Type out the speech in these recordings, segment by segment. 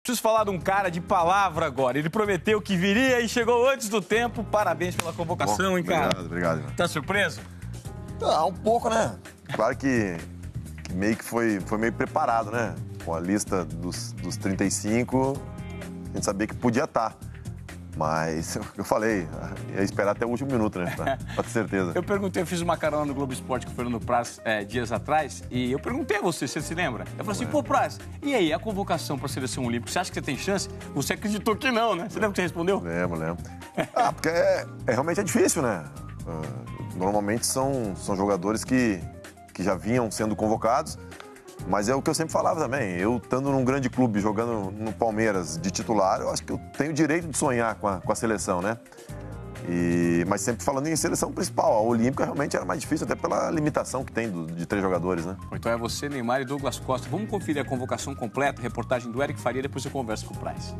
Preciso falar de um cara de palavra agora. Ele prometeu que viria e chegou antes do tempo. Parabéns pela convocação, hein, cara? Obrigado. Tá surpreso? Ah, um pouco, né? Claro que meio que foi meio preparado, né? Com a lista dos 35, a gente sabia que podia estar. Mas, eu falei, ia esperar até o último minuto, né? Pra ter certeza. Eu fiz uma carona no Globo Esporte com o Fernando Praz dias atrás, e eu perguntei a você se lembra. Eu falei assim, pô, Praz, e aí, a convocação para a Seleção Olímpica, você acha que você tem chance? Você acreditou que não, né? Você lembra que você respondeu? Lembro. Porque realmente é difícil, né? Normalmente são jogadores que já vinham sendo convocados, mas é o que eu sempre falava também. Eu, estando num grande clube, jogando no Palmeiras de titular, eu acho que eu tenho o direito de sonhar com a seleção, né? Mas sempre falando em seleção principal. A Olímpica realmente era mais difícil, até pela limitação que tem de 3 jogadores, né? Então é você, Neymar e Douglas Costa. Vamos conferir a convocação completa, reportagem do Eric Faria, depois eu converso com o Praz.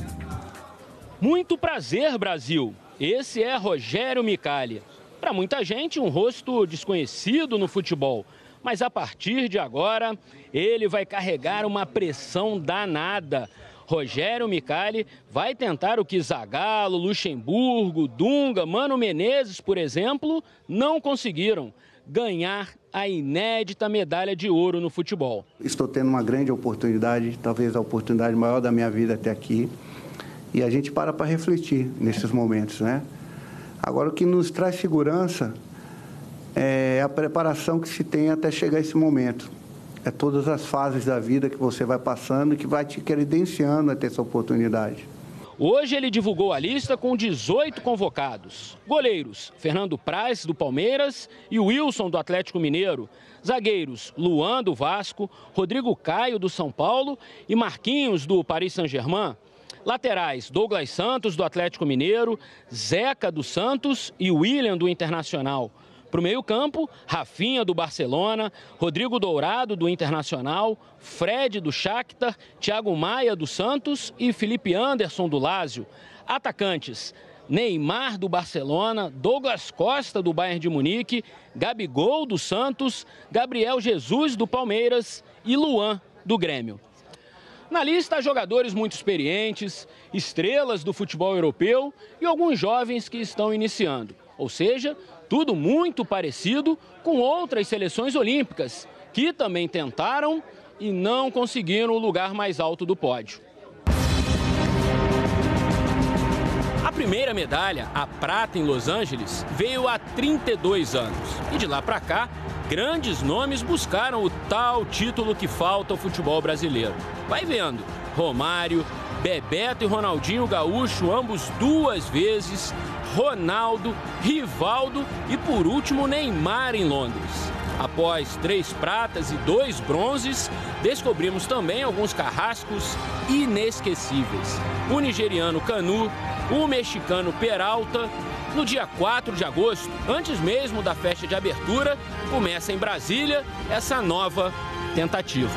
Muito prazer, Brasil. Esse é Rogério Micali. Para muita gente, um rosto desconhecido no futebol. Mas a partir de agora, ele vai carregar uma pressão danada. Rogério Micali vai tentar o que Zagallo, Luxemburgo, Dunga, Mano Menezes, por exemplo, não conseguiram: ganhar a inédita medalha de ouro no futebol. Estou tendo uma grande oportunidade, talvez a oportunidade maior da minha vida até aqui. E a gente para refletir nesses momentos, né? Agora, o que nos traz segurança é a preparação que se tem até chegar a esse momento. É todas as fases da vida que você vai passando e que vai te credenciando a ter essa oportunidade. Hoje ele divulgou a lista com 18 convocados. Goleiros: Fernando Praz, do Palmeiras, e Wilson, do Atlético Mineiro. Zagueiros: Luan, do Vasco, Rodrigo Caio, do São Paulo, e Marquinhos, do Paris Saint-Germain. Laterais: Douglas Santos, do Atlético Mineiro, Zeca, do Santos, e William, do Internacional. Para o meio-campo, Rafinha, do Barcelona, Rodrigo Dourado, do Internacional, Fred, do Shakhtar, Thiago Maia, do Santos e Felipe Anderson, do Lazio. Atacantes: Neymar, do Barcelona, Douglas Costa, do Bayern de Munique, Gabigol, do Santos, Gabriel Jesus, do Palmeiras e Luan, do Grêmio. Na lista há jogadores muito experientes, estrelas do futebol europeu e alguns jovens que estão iniciando. Ou seja, tudo muito parecido com outras seleções olímpicas, que também tentaram e não conseguiram o lugar mais alto do pódio. A primeira medalha, a prata em Los Angeles, veio há 32 anos. E de lá para cá, grandes nomes buscaram o tal título que falta ao futebol brasileiro. Vai vendo: Romário, Bebeto e Ronaldinho Gaúcho, ambos 2 vezes, Ronaldo, Rivaldo e, por último, Neymar em Londres. Após 3 pratas e 2 bronzes, descobrimos também alguns carrascos inesquecíveis: o nigeriano Kanu, o mexicano Peralta. No dia 4 de agosto, antes mesmo da festa de abertura, começa em Brasília essa nova tentativa.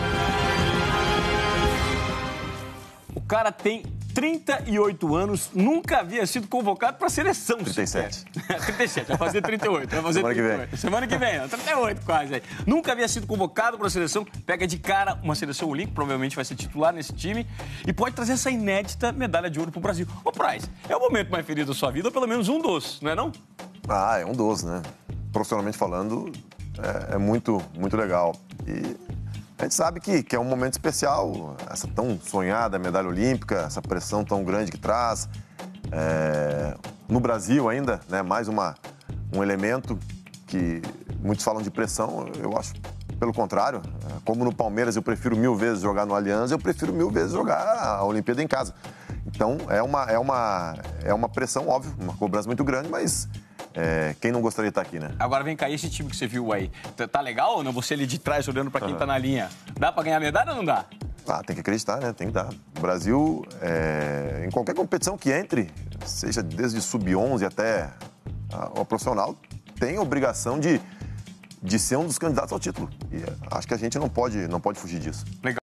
O cara tem 38 anos, nunca havia sido convocado para a seleção. 37. 37, vai fazer 38. Vai fazer Semana 38. que vem. Semana que vem, 38 quase aí. Nunca havia sido convocado para a seleção, pega de cara uma seleção olímpica, provavelmente vai ser titular nesse time, e pode trazer essa inédita medalha de ouro para o Brasil. Ô, Praz, é o momento mais feliz da sua vida, ou pelo menos um dos, não é não? Ah, é um dos, né? Profissionalmente falando, é muito legal. E a gente sabe que é um momento especial, essa tão sonhada medalha olímpica, essa pressão tão grande que traz. No Brasil ainda, né, mais um elemento que muitos falam de pressão, eu acho pelo contrário. Como no Palmeiras eu prefiro 1000 vezes jogar no Allianz, eu prefiro 1000 vezes jogar a Olimpíada em casa. Então é uma pressão, óbvio, uma cobrança muito grande, mas quem não gostaria de estar aqui, né? Agora vem cá, esse time que você viu aí, tá legal ou não? Você ali de trás olhando para quem tá na linha. Dá para ganhar medalha ou não dá? Ah, tem que acreditar, né? Tem que dar. O Brasil, em qualquer competição que entre, seja desde sub-11 até o profissional, tem a obrigação de ser um dos candidatos ao título. E acho que a gente não pode fugir disso. Legal.